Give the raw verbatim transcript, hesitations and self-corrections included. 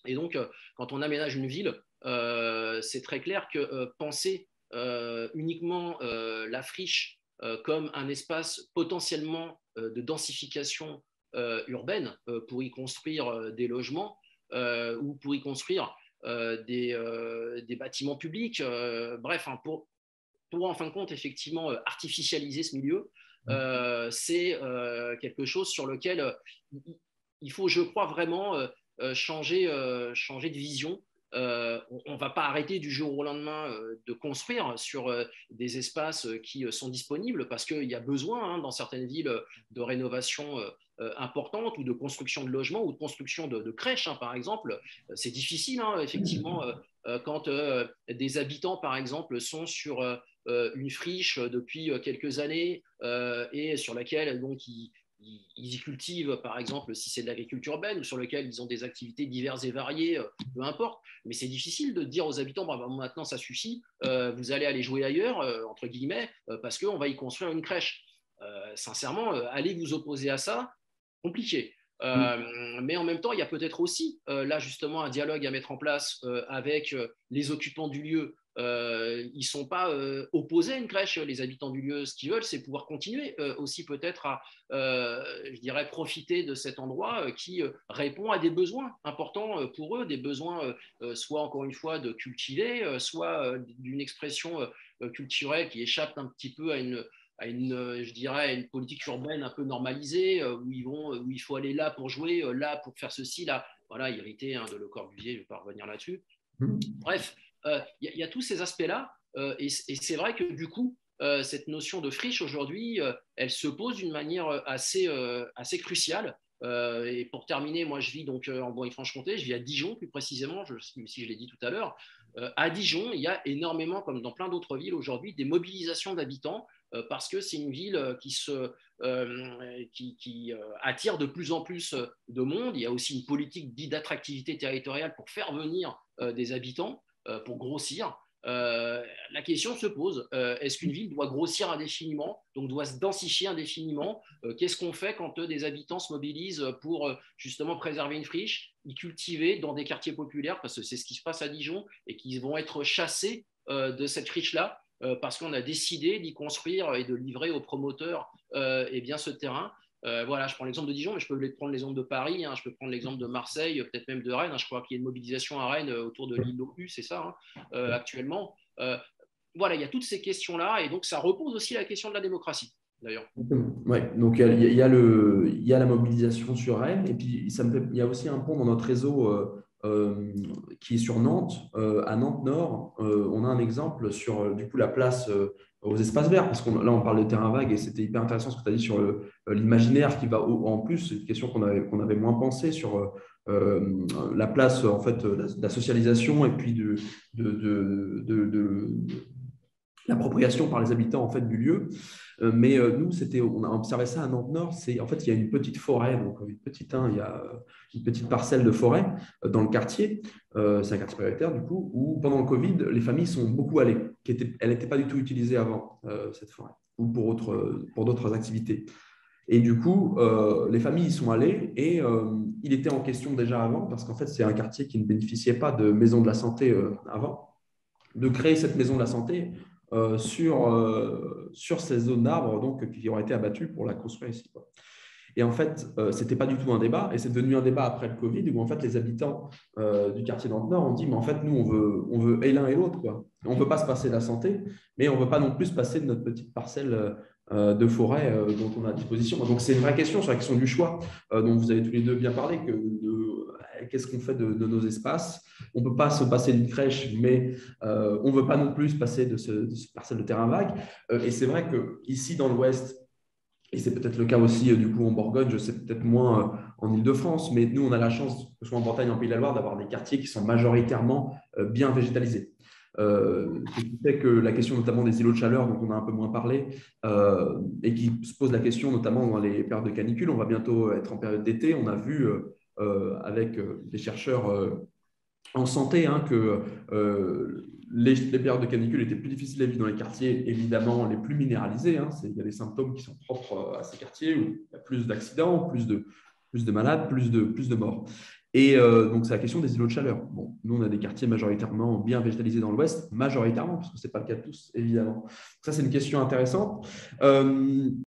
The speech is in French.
Et donc, euh, quand on aménage une ville, euh, c'est très clair que euh, penser euh, uniquement euh, la friche euh, comme un espace potentiellement euh, de densification euh, urbaine euh, pour y construire euh, des logements euh, ou pour y construire euh, des, euh, des bâtiments publics, euh, bref, hein, pour, pour en fin de compte effectivement euh, artificialiser ce milieu, euh, c'est euh, quelque chose sur lequel euh, il faut, je crois, vraiment euh, euh, changer, euh, changer de vision. Euh, on ne va pas arrêter du jour au lendemain euh, de construire sur euh, des espaces qui euh, sont disponibles parce qu'il y a besoin hein, dans certaines villes de rénovation euh, euh, importante ou de construction de logements ou de construction de, de crèches, hein, par exemple. C'est difficile, hein, effectivement, euh, euh, quand euh, des habitants, par exemple, sont sur euh, une friche depuis quelques années euh, et sur laquelle donc, ils, ils y cultivent, par exemple, si c'est de l'agriculture urbaine, ou sur lequel ils ont des activités diverses et variées, euh, peu importe. Mais c'est difficile de dire aux habitants, bah, bah, maintenant ça suffit, euh, vous allez aller jouer ailleurs, euh, entre guillemets, euh, parce qu'on va y construire une crèche. Euh, sincèrement, euh, allez vous opposer à ça, compliqué. Euh, mais en même temps, il y a peut-être aussi euh, là justement un dialogue à mettre en place euh, avec euh, les occupants du lieu. Euh, ils ne sont pas euh, opposés à une crèche, les habitants du lieu. Ce qu'ils veulent, c'est pouvoir continuer euh, aussi peut-être à, euh, je dirais, profiter de cet endroit euh, qui euh, répond à des besoins importants euh, pour eux, des besoins euh, soit encore une fois de cultiver, euh, soit euh, d'une expression euh, culturelle qui échappe un petit peu à une à une, je dirais, à une politique urbaine un peu normalisée, euh, où, ils vont, où il faut aller là pour jouer, euh, là pour faire ceci, là. Voilà, hérité hein, de Le Corbusier, je ne vais pas revenir là-dessus. Bref, il euh, y, y, a tous ces aspects-là, euh, et, et c'est vrai que du coup, euh, cette notion de friche aujourd'hui, euh, elle se pose d'une manière assez, euh, assez cruciale. Euh, et pour terminer, moi je vis donc euh, en Bourgogne-Franche-Comté, je vis à Dijon plus précisément, je, si je l'ai dit tout à l'heure. Euh, à Dijon, il y a énormément, comme dans plein d'autres villes aujourd'hui, des mobilisations d'habitants euh, parce que c'est une ville qui, se, euh, qui, qui euh, attire de plus en plus de monde. Il y a aussi une politique dite d'attractivité territoriale pour faire venir euh, des habitants, euh, pour grossir. Euh, la question se pose, euh, est-ce qu'une ville doit grossir indéfiniment, donc doit se densifier indéfiniment? euh, Qu'est-ce qu'on fait quand euh, des habitants se mobilisent pour euh, justement préserver une friche, y cultiver dans des quartiers populaires, parce que c'est ce qui se passe à Dijon, et qu'ils vont être chassés euh, de cette friche-là euh, parce qu'on a décidé d'y construire et de livrer aux promoteurs euh, eh bien, ce terrain. Euh, voilà, je prends l'exemple de Dijon, mais je peux prendre l'exemple de Paris, hein, je peux prendre l'exemple de Marseille, peut-être même de Rennes. Hein, je crois qu'il y a une mobilisation à Rennes autour de l'île Locu, c'est ça, hein, euh, actuellement. Euh, voilà, il y a toutes ces questions-là, et donc ça repose aussi la question de la démocratie, d'ailleurs. Ouais, donc il y a, il y a le, il y a la mobilisation sur Rennes, et puis ça me fait, il y a aussi un pont dans notre réseau euh, euh, qui est sur Nantes, euh, à Nantes Nord. Euh, on a un exemple sur euh, du coup la place euh, aux espaces verts, parce que là on parle de terrain vague et c'était hyper intéressant ce que tu as dit sur le- euh, l'imaginaire qui va au- en plus, c'est une question qu'on avait, qu'on avait moins pensé sur euh, euh, la place en fait de la, de la socialisation et puis de, de, de, de, de- l'appropriation par les habitants en fait du lieu. Euh, mais euh, nous, c'était, on a observé ça à Nantes-Nord. C'est en fait il y a une petite forêt, donc une petite, hein, il y a une petite parcelle de forêt euh, dans le quartier. Euh, c'est un quartier prioritaire du coup où pendant le Covid, les familles sont beaucoup allées. Qui étaient, elle n'était pas du tout utilisée avant euh, cette forêt ou pour autres, pour d'autres activités. Et du coup, euh, les familles y sont allées et euh, il était en question déjà avant parce qu'en fait c'est un quartier qui ne bénéficiait pas de maison de la santé euh, avant de créer cette maison de la santé euh, sur, euh, sur ces zones d'arbres donc, qui auraient été abattues pour la construire ici, quoi. Et en fait, euh, ce n'était pas du tout un débat, et c'est devenu un débat après le Covid, où en fait les habitants euh, du quartier dans le Nord ont dit, mais en fait, nous, on veut, on veut et l'un et l'autre, quoi. On ne veut pas se passer de la santé, mais on ne veut pas non plus se passer de notre petite parcelle euh, de forêt euh, dont on a à disposition. Donc c'est une vraie question sur la question du choix, euh, dont vous avez tous les deux bien parlé, que de, qu'est-ce qu'on fait de, de nos espaces. On ne peut pas se passer d'une crèche, mais euh, on ne veut pas non plus se passer de ce, de ce parcelle de terrain vague. Euh, et c'est vrai qu'ici, dans l'Ouest, et c'est peut-être le cas aussi euh, du coup en Bourgogne, je sais peut-être moins euh, en Île-de-France, mais nous, on a la chance, que ce soit en Bretagne, en Pays de la Loire, d'avoir des quartiers qui sont majoritairement euh, bien végétalisés. Euh, ce qui fait que la question notamment des îlots de chaleur, dont on a un peu moins parlé, euh, et qui se pose la question notamment dans les périodes de canicule, on va bientôt être en période d'été, on a vu euh, euh, avec euh, des chercheurs euh, en santé hein, que euh, les, les périodes de canicule étaient plus difficiles à vivre dans les quartiers, évidemment, les plus minéralisés. Hein. Il y a des symptômes qui sont propres à ces quartiers où il y a plus d'accidents, plus de, plus de malades, plus de, plus de morts. Et euh, donc, c'est la question des îlots de chaleur. Bon, nous, on a des quartiers majoritairement bien végétalisés dans l'Ouest, majoritairement, parce que ce n'est pas le cas de tous, évidemment. Ça, c'est une question intéressante. Euh,